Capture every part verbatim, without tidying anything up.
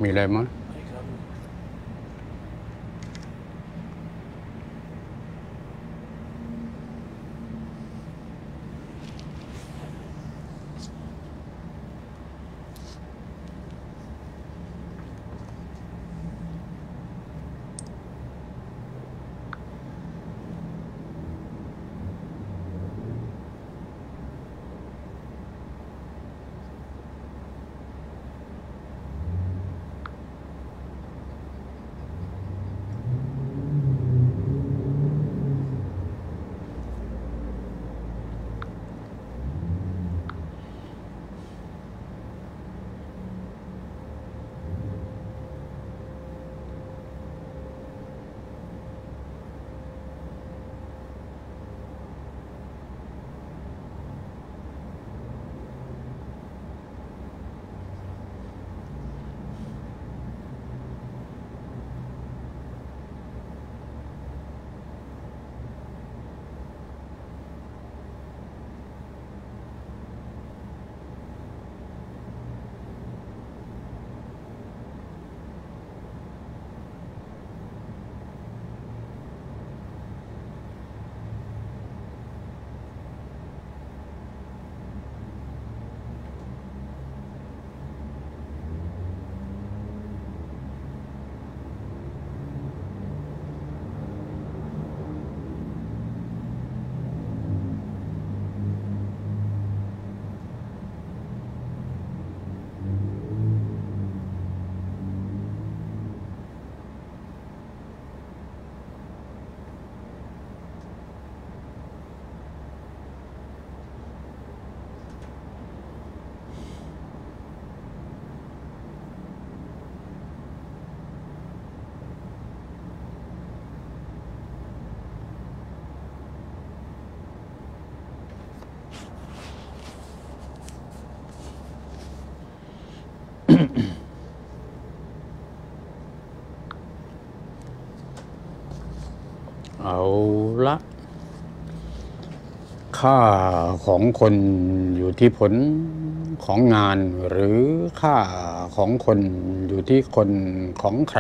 มีอะไรมั้ยเอาละค่าของคนอยู่ที่ผลของงานหรือค่าของคนอยู่ที่คนของใคร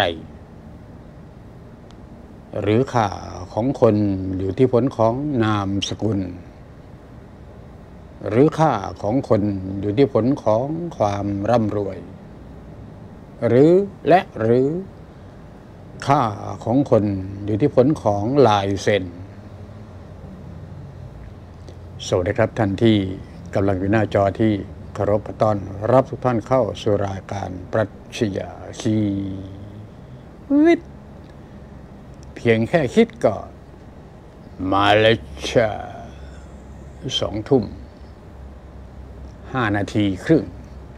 หรือค่าของคนอยู่ที่ผลของนามสกุลหรือค่าของคนอยู่ที่ผลของความร่ำรวยหรือและหรือค่าของคนอยู่ที่ผลของลายเซ็นสวัสดีครับท่านที่กำลังอยู่หน้าจอที่เคารพต้อนรับทุกท่านเข้าสู่รายการปรัชญาชีวิตเพียงแค่คิดก็มาเลยจ้าสองทุ่มห้านาทีครึ่ง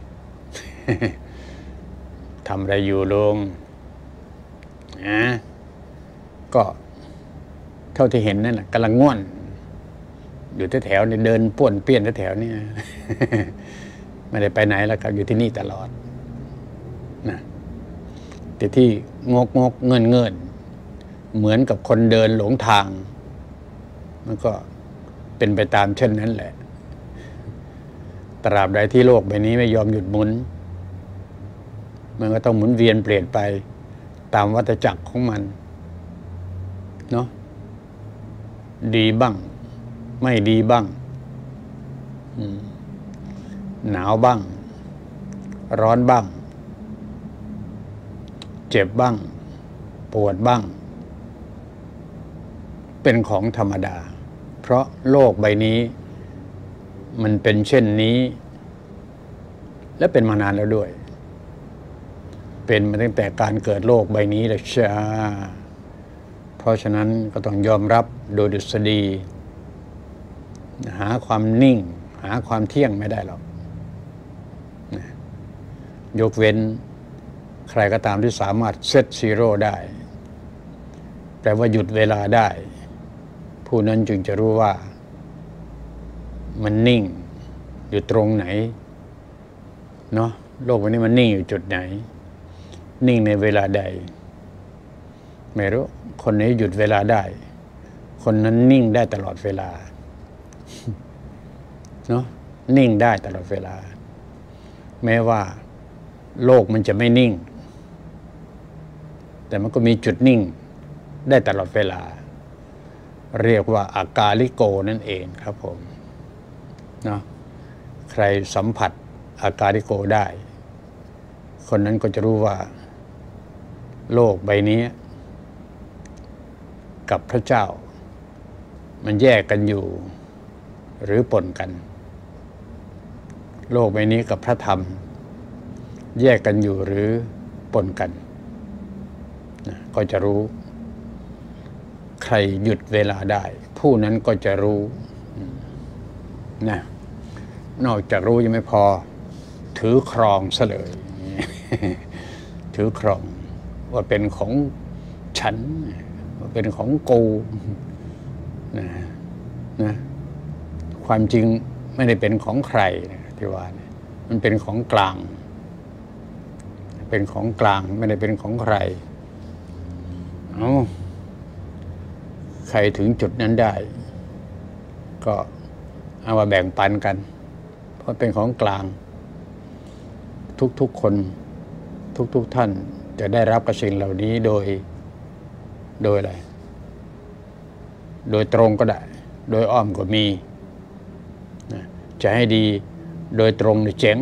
ทำอะไรอยู่ลงนะก็เท่าที่เห็นนั่นแหละกำลังง่วนอยู่แถวๆเนี่ยเดินป้วนเปี้ยนแถวๆนี่ไม่ได้ไปไหนแล้วครับอยู่ที่นี่ตลอดนะแต่ที่งกงกเงินเงินเหมือนกับคนเดินหลงทางมันก็เป็นไปตามเช่นนั้นแหละตราบใดที่โลกใบนี้ไม่ยอมหยุดหมุนมันก็ต้องหมุนเวียนเปลี่ยนไปตามวัฏจักรของมันเนาะดีบ้างไม่ดีบ้างหนาวบ้างร้อนบ้างเจ็บบ้างปวดบ้างเป็นของธรรมดาเพราะโลกใบนี้มันเป็นเช่นนี้และเป็นมานานแล้วด้วยเป็นมาตั้งแต่การเกิดโลกใบนี้เลยจ้าเพราะฉะนั้นก็ต้องยอมรับโดยดุษฎีหาความนิ่งหาความเที่ยงไม่ได้หรอกยกเว้นใครก็ตามที่สามารถเซตซีโร่ได้แปลว่าหยุดเวลาได้ผู้นั้นจึงจะรู้ว่ามันนิ่งอยู่ตรงไหนเนาะโลกวันนี้มันนิ่งอยู่จุดไหนนิ่งในเวลาใดไม่รู้คนไหนหยุดเวลาได้คนนั้นนิ่งได้ตลอดเวลาเนาะนิ่งได้ตลอดเวลาแม้ว่าโลกมันจะไม่นิ่งแต่มันก็มีจุดนิ่งได้ตลอดเวลาเรียกว่าอากาลิโกนั่นเองครับผมเนาะใครสัมผัสอากาลิโกได้คนนั้นก็จะรู้ว่าโลกใบนี้กับพระเจ้ามันแยกกันอยู่หรือปนกันโลกใบนี้กับพระธรรมแยกกันอยู่หรือปนกันนะก็จะรู้ใครหยุดเวลาได้ผู้นั้นก็จะรู้นะนอกจากรู้ยังไม่พอถือครองซะเลย ถือครองว่าเป็นของฉันว่าเป็นของกูนะนะความจริงไม่ได้เป็นของใครนะที่ว่านะมันเป็นของกลางเป็นของกลางไม่ได้เป็นของใครเอาใครถึงจุดนั้นได้ก็เอามาแบ่งปันกันเพราะเป็นของกลางทุกๆคนทุกๆท่านจะได้รับกระสิ่งเหล่านี้โดยโดยอะไรโดยตรงก็ได้โดยอ้อมก็มีจะให้ดีโดยตรงเนี่ยเจ๋ง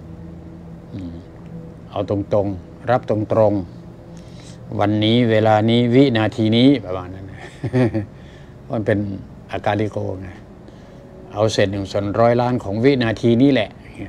เอาตรงๆรับตรงๆวันนี้เวลานี้วินาทีนี้ประมาณนั้นมันเป็นอาการลิโกไงเอาเศษหนึ่งส่วนร้อยล้านของวินาทีนี้แหละ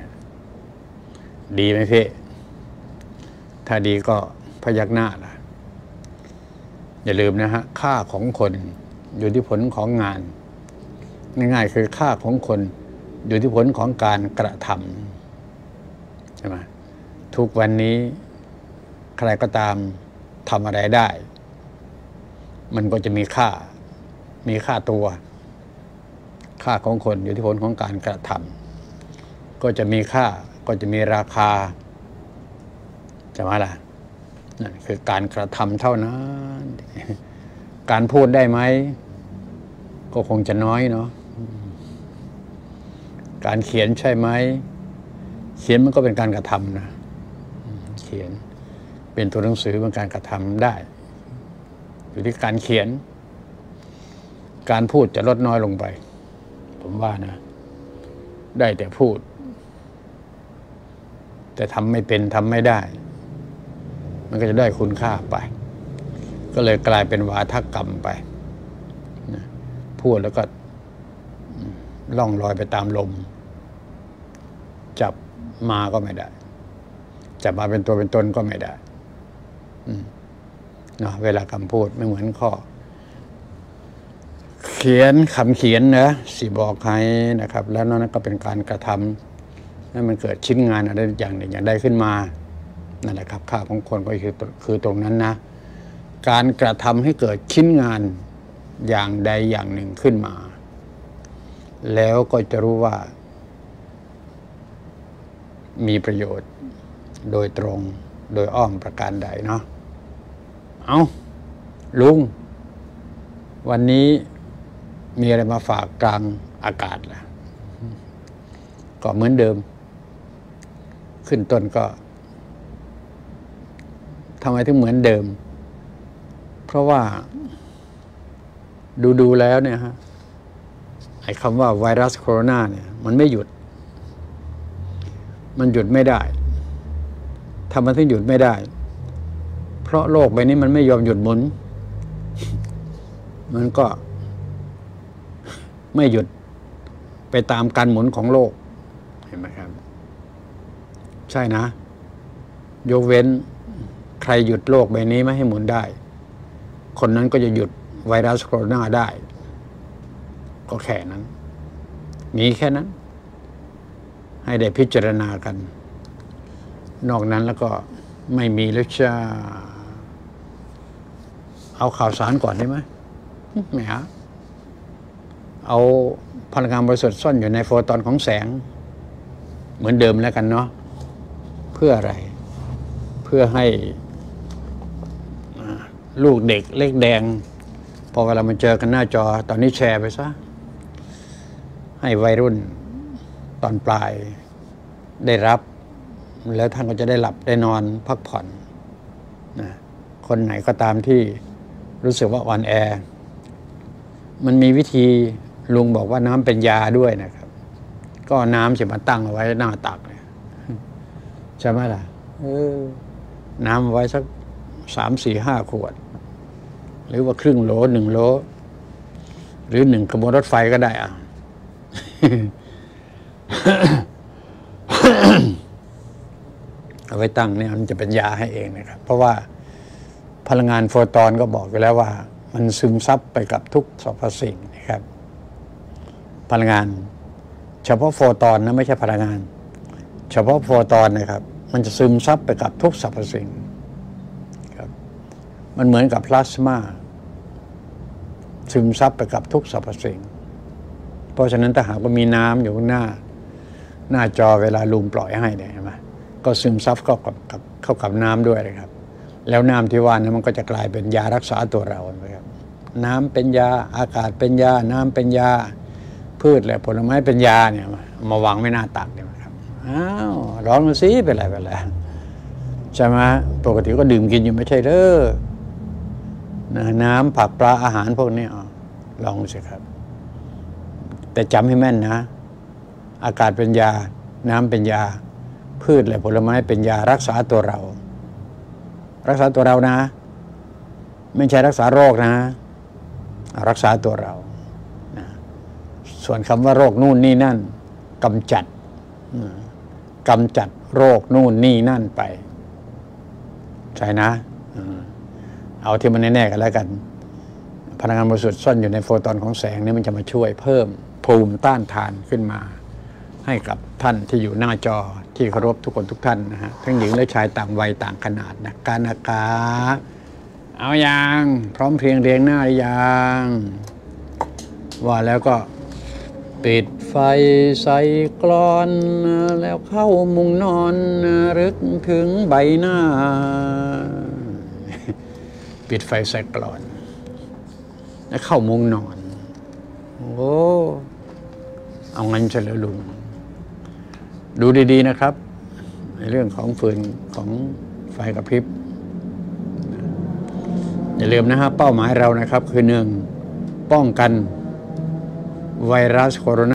ดีไหมเพ่ถ้าดีก็พยักหน้าล่ะอย่าลืมนะฮะค่าของคนอยู่ที่ผลของงานง่ายๆคือค่าของคนอยู่ที่ผลของการกระทำใช่ไหมทุกวันนี้ใครก็ตามทำอะไรได้มันก็จะมีค่ามีค่าตัวค่าของคนอยู่ที่ผลของการกระทำก็จะมีค่าก็จะมีราคาใช่ไหมล่ะนั่นคือการกระทำเท่านั้นการพูดได้ไหมก็คงจะน้อยเนาะการเขียนใช่ไหมเขียนมันก็เป็นการกระทำนะเขียนเป็นตัวหนังสือเป็นการกระทำได้อยู่ที่การเขียนการพูดจะลดน้อยลงไปผมว่านะได้แต่พูดแต่ทำไม่เป็นทำไม่ได้มันก็จะได้คุณค่าไปก็เลยกลายเป็นวาทกรรมไปนะพูดแล้วก็ล่องลอยไปตามลมจับมาก็ไม่ได้จับมาเป็นตัวเป็นตนก็ไม่ได้เนาะเวลาคำพูดไม่เหมือนข้อเขียนคำเขียนนะสิบอกให้นะครับแล้วนั่นก็เป็นการกระทำให้มันเกิดชิ้นงานอะไรอย่างหนึ่งอย่างได้ขึ้นมานั่นแหละครับค่าของคนก็คือคือตรงนั้นนะการกระทำให้เกิดชิ้นงานอย่างใดอย่างหนึ่งขึ้นมาแล้วก็จะรู้ว่ามีประโยชน์โดยตรงโดยอ้อมประการใดเนาะเอาลุงวันนี้มีอะไรมาฝากกลางอากาศล่ะก็เหมือนเดิมขึ้นต้นก็ทำไมถึงเหมือนเดิมเพราะว่าดูดูแล้วเนี่ยฮะไอ้คำว่าไวรัสโคโรนาเนี่ยมันไม่หยุดมันหยุดไม่ได้ทำไมถึงหยุดไม่ได้เพราะโลกใบนี้มันไม่ยอมหยุดหมุนมันก็ไม่หยุดไปตามการหมุนของโลกเห็นไหมครับใช่นะยกเว้นใครหยุดโลกใบนี้ไม่ให้หมุนได้คนนั้นก็จะหยุดไวรัสโคโรนาได้ก็แค่นั้นมีแค่นั้นให้ได้พิจารณากันนอกนั้นแล้วก็ไม่มีแล้วจ้าเอาข่าวสารก่อนได้ไหมไม่ฮะเอาพลังงานบริสุทธิ์ซ่อนอยู่ในโฟตอนของแสงเหมือนเดิมแล้วกันเนาะเพื่ออะไรเพื่อให้ลูกเด็กเล็กแดงพอเวลามันเจอกันหน้าจอตอนนี้แชร์ไปซะให้วัยรุ่นตอนปลายได้รับแล้วท่านก็จะได้หลับได้นอนพักผ่อนนะคนไหนก็ตามที่รู้สึกว่าอ่อนแอมันมีวิธีลุงบอกว่าน้ำเป็นยาด้วยนะครับก็น้ำจะมาตั้งเอาไว้หน้าตักเลยใช่ไหมล่ะเออน้ำไว้สักสามสี่ห้าขวดหรือว่าครึ่งโหลหนึ่งโหลหรือหนึ่งขบวนรถไฟก็ได้อ่ะ เอาไว้ตั้งเนี่ยมันจะเป็นยาให้เองนะครับเพราะว่าพลังงานโฟตอนก็บอกอยู่แล้วว่ามันซึมซับไปกับทุกสรรพสิ่งนะครับพลังงานเฉพาะโฟตอนนะไม่ใช่พลังงานเฉพาะโฟตอนนะครับมันจะซึมซับไปกับทุกสรรพสิ่งครับมันเหมือนกับพลาสมาซึมซับไปกับทุกสรรพสิ่งเพราะฉะนั้นถ้าหากว่ามีน้ำอยู่ข้างหน้าหน้าจอเวลาลุงปล่อยให้เนี่ยใช่ไหมก็ซึมซับเข้ากับกับเข้ากับน้ำด้วยนะครับแล้วน้ำที่ว่านั้นมันก็จะกลายเป็นยารักษาตัวเรานะครับน้ำเป็นยาอากาศเป็นยาน้ำเป็นยาพืชและผลไม้เป็นยาเนี่ยมาวางไม่น่าตักเนี่ยครับอ้าวร้อนมาสิเป็นไรเป็นไรใช่ไหมปกติก็ดื่มกินอยู่ไม่ใช่เด้อน้ำผักปลาอาหารพวกนี้ลองสิครับแต่จำให้แม่นนะอากาศเป็นยาน้ำเป็นยาพืชและผลไม้เป็นยารักษาตัวเรารักษาตัวเรานะไม่ใช่รักษาโรคนะรักษาตัวเรานะส่วนคำว่าโรคนู่นนี่นั่นกำจัดกำจัดโรคนู่นนี่นั่นไปใช่นะเอาที่มันแน่ๆกันแล้วกันพลังงานบริสุทธิ์ซ่อนอยู่ในโฟตอนของแสงนี่มันจะมาช่วยเพิ่มภูมิต้านทานขึ้นมาให้กับท่านที่อยู่หน้าจอที่เคารพทุกคนทุกท่านนะฮะทั้งหญิงและชายต่างวัยต่างขนาดนะการอากาเอาอย่างพร้อมเพรียงเรียงหน้าหรือยังว่าแล้วก็ปิดไฟใส่กลอนแล้วเข้ามุงนอนรึกถึงใบหน้าปิดไฟใส่กลอนแล้วเข้ามุงนอนโอ้เอางั้นเฉลยลุงดูดีๆนะครับในเรื่องของฟืนของไฟกระพริบอย่าลืมนะฮะเป้าหมายเรานะครับคือหนึ่งป้องกันไวรัสโคโรนา